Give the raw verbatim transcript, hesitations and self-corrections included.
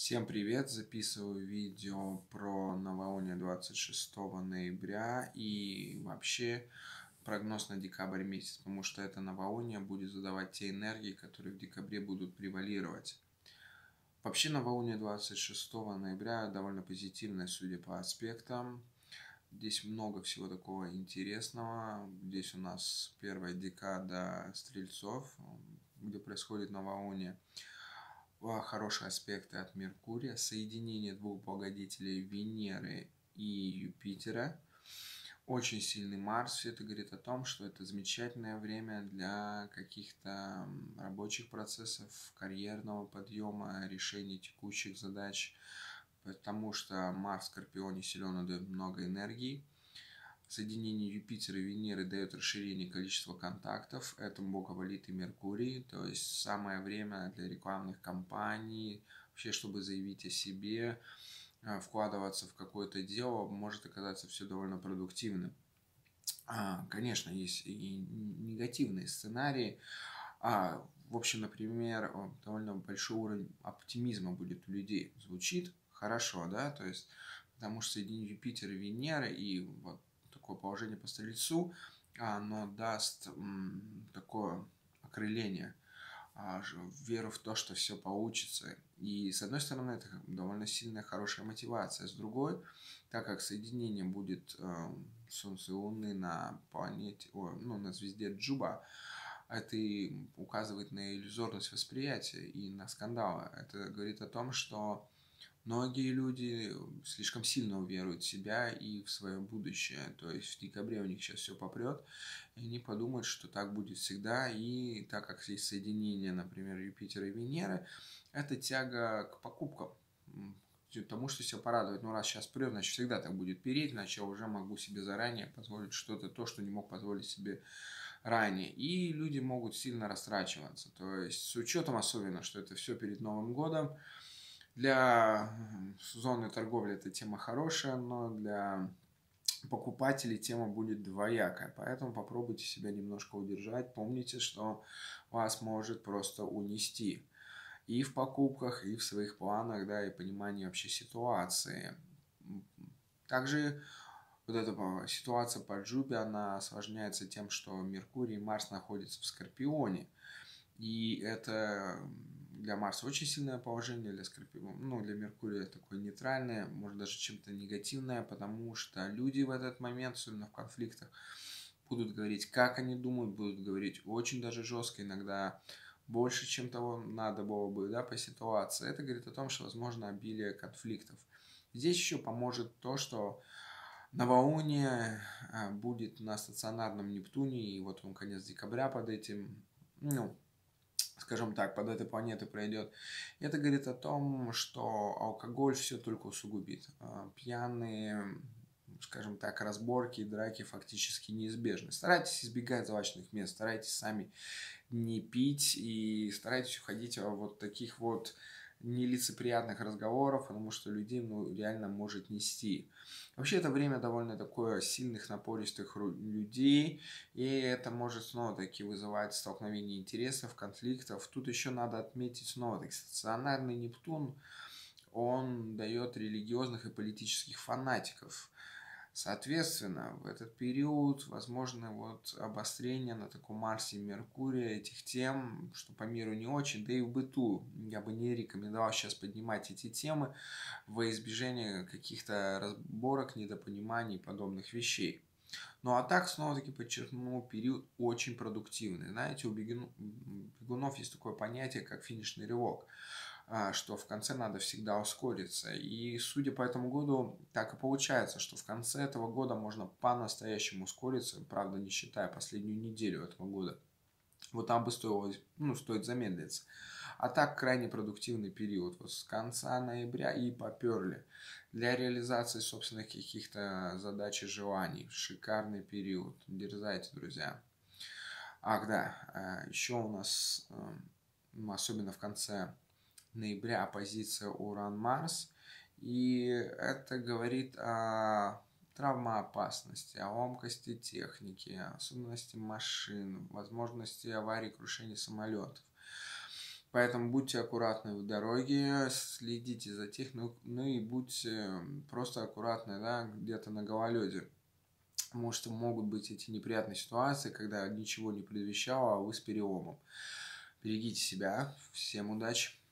Всем привет! Записываю видео про новолуние двадцать шестого ноября и вообще прогноз на декабрь месяц, потому что это новолуние будет задавать те энергии, которые в декабре будут превалировать. Вообще новолуние двадцать шестого ноября довольно позитивное, судя по аспектам. Здесь много всего такого интересного. Здесь у нас первая декада Стрельцов, где происходит новолуние. Хорошие аспекты от Меркурия, соединение двух благодетелей Венеры и Юпитера, очень сильный Марс. Все это говорит о том, что это замечательное время для каких-то рабочих процессов, карьерного подъема, решения текущих задач, потому что Марс в Скорпионе силен, он дает много энергии. Соединение Юпитера и Венеры дает расширение количества контактов. Этому благоволит и Меркурий. То есть самое время для рекламных кампаний, вообще, чтобы заявить о себе, вкладываться в какое-то дело, может оказаться все довольно продуктивным. Конечно, есть и негативные сценарии. В общем, например, довольно большой уровень оптимизма будет у людей. Звучит хорошо, да? То есть, потому что соединение Юпитера и Венеры и вот такое положение по Стрельцу, оно даст такое окрыление, веру в то, что все получится. И с одной стороны, это довольно сильная, хорошая мотивация. С другой, так как соединение будет Солнца и Луны на планете, о, ну, на звезде Джуба, это и указывает на иллюзорность восприятия и на скандалы. Это говорит о том, что многие люди слишком сильно уверуют в себя и в свое будущее. То есть в декабре у них сейчас все попрет, и они подумают, что так будет всегда. И так как есть соединение, например, Юпитера и Венеры, это тяга к покупкам, к тому, что себя порадовать. Ну, раз сейчас прет, значит, всегда так будет переть, значит, я уже могу себе заранее позволить что-то, то, что не мог позволить себе ранее. И люди могут сильно растрачиваться. То есть с учетом особенно, что это все перед Новым годом. Для зоны торговли эта тема хорошая, но для покупателей тема будет двоякая. Поэтому попробуйте себя немножко удержать. Помните, что вас может просто унести и в покупках, и в своих планах, да, и понимании вообще ситуации. Также вот эта ситуация по Джубе, она осложняется тем, что Меркурий и Марс находятся в Скорпионе. И это для Марса очень сильное положение, для Скорпиона, ну, для Меркурия такое нейтральное, может даже чем-то негативное, потому что люди в этот момент, особенно в конфликтах, будут говорить, как они думают, будут говорить очень даже жестко, иногда больше, чем того надо было бы, да, по ситуации. Это говорит о том, что возможно обилие конфликтов. Здесь еще поможет то, что новолуние будет на стационарном Нептуне, и вот он конец декабря под этим, ну, скажем так, под этой планетой пройдет. Это говорит о том, что алкоголь все только усугубит. Пьяные, скажем так, разборки и драки фактически неизбежны. Старайтесь избегать злачных мест, старайтесь сами не пить и старайтесь уходить от вот таких вот нелицеприятных разговоров, потому что людей, ну, реально может нести. Вообще это время довольно такое сильных, напористых людей, и это может снова-таки вызывать столкновение интересов, конфликтов. Тут еще надо отметить снова-таки стационарный Нептун, он дает религиозных и политических фанатиков. Соответственно, в этот период возможно вот обострение на таком Марсе и Меркурии этих тем, что по миру не очень, да и в быту. Я бы не рекомендовал сейчас поднимать эти темы во избежание каких-то разборок, недопониманий и подобных вещей. Ну а так, снова-таки подчеркну, период очень продуктивный. Знаете, у бегунов есть такое понятие, как финишный рывок, что в конце надо всегда ускориться. И судя по этому году, так и получается, что в конце этого года можно по-настоящему ускориться, правда, не считая последнюю неделю этого года. Вот там бы стоило, ну, стоит замедлиться. А так, крайне продуктивный период. Вот с конца ноября и поперли. Для реализации собственных каких-то задач и желаний. Шикарный период. Дерзайте, друзья. Ах, да, еще у нас, особенно в конце ноября, оппозиция Уран-Марс. И это говорит о травмоопасности, о ломкости техники, особенности машин, возможности аварий, крушения самолетов. Поэтому будьте аккуратны в дороге, следите за тех, ну, ну и будьте просто аккуратны, да, где-то на гололеде. Потому что могут быть эти неприятные ситуации, когда ничего не предвещало, а вы с переломом. Берегите себя. Всем удачи!